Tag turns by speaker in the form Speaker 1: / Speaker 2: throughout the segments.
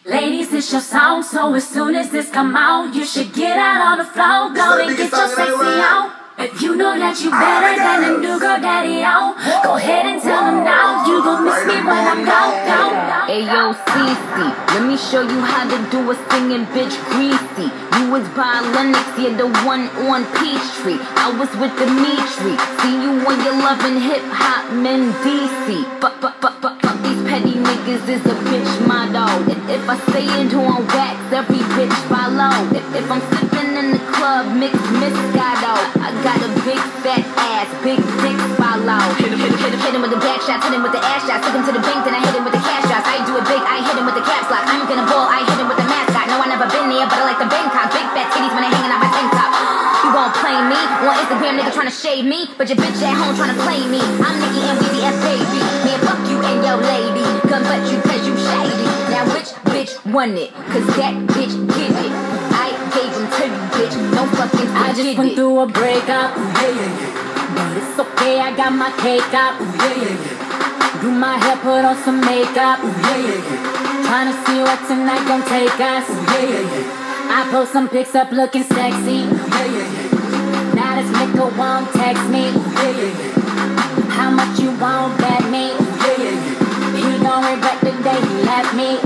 Speaker 1: Ladies, it's your song, so as soon as this come out, you should get out on the floor, go and get your sexy out. If you know that you better than a new girl daddy out, go ahead and tell him now, you gon' miss me when I'm gone.
Speaker 2: Ayo, Cece, let me show you how to do a singing bitch greasy. You was by Lennox, you're the one on Peachtree. I was with Dimitri, see you when you're loving hip-hop men DC. Fuck these petty niggas is a bitch motto. If I say it on wax, every bitch follow. If I'm sipping in the club, mix Moscato. I got a big fat ass, big dick follow. Hit him with the back shots, hit him with the ass shots. Took him to the bank, then I hit him with the cash shots. I do it big, I hit him with the caps lock. I'm gonna ball, I hit him with the mascot. No, I never been there, but I like the Bangkok. Big fat titties when they hanging out my tank top. You gon' play me on Instagram, nigga tryna shade me, but your bitch at home tryna play me. I'm Nicki and we the F baby. Man, fuck you and your lady. Come but you cause you shady. Now which bitch won it? Cause that bitch get it. I gave him to you, bitch. No fucking
Speaker 1: I just went through a breakup, but it's okay, I got my cake up. Do my hair, put on some makeup. Tryna see what tonight gon' take us. I post some pics up looking sexy. Now this nigga won't text me. How much you won't bet me? He gon' regret the day he left me.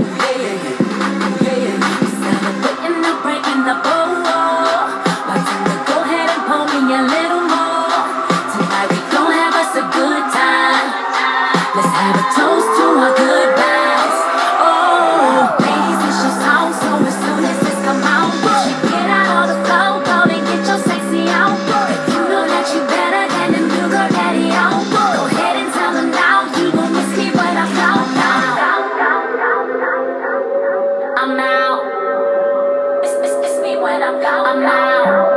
Speaker 1: Celebrating the breaking the bowl. Why don't you go ahead and pull me a little more? Tonight we gon' have us a good time. Let's have a toast to our goodbyes. Oh, ladies, it's your song, so as soon as this come out, you should get out on the floor, go and get your sexy out. If you know that you better than a new girl daddy out, go ahead and tell them now, you gon' miss me when I'm gone. I'm out. Miss me when I'm gone. I'm out.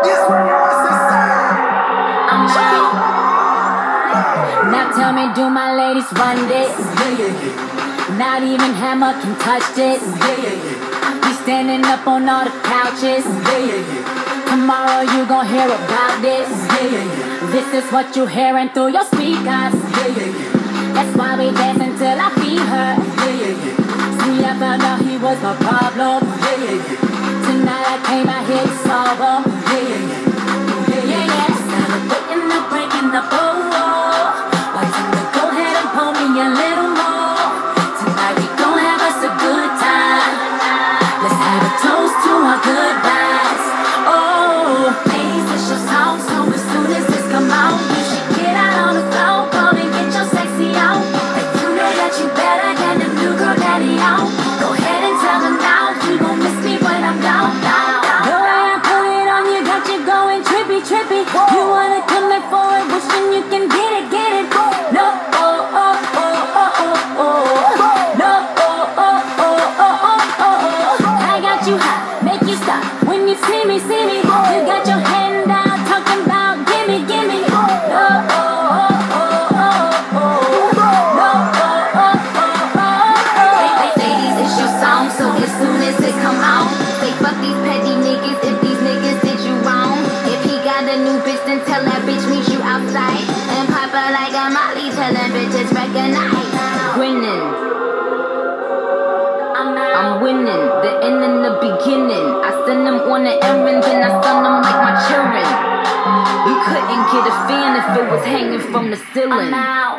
Speaker 1: I'm out. Now tell me, do my ladies run this? Not even Hammer can touch this. We standing up on all the couches. Tomorrow you gon' hear about this. This is what you hearing through your speakers. That's why we dance until I feel her. See, I found out he was my problem. Tonight I came out here to solve him. Celebrating the breaking the bowl. Why don't you go ahead and pull me a little more? Tonight we gon' have us a good time. Let's have a toast to our goodbyes. Oh, ladies, it's your song, so as soon as this come out, you should get out on the floor, go and get your sexy out. If you know that you better than a new girl daddy out, go ahead and tell them now, you gon' miss me when I'm gone. The way I put it on you got you going trippy. You wanna come back forward, wishing you can get it. No, I got you hot, make you stop when you see me. You got your hand out, talking about gimme. Ladies, it's your song, so as soon as it come out, say fuck these petty niggas if these niggas did you wrong. If he got a new bitch, then tell that bitch meet you outside and pop her like a molly, tell them bitches recognize. Grinning. I'm winning, the end and the beginning. I send them on the errand, then I send them like my children. You couldn't get a fan if it was hanging from the ceiling.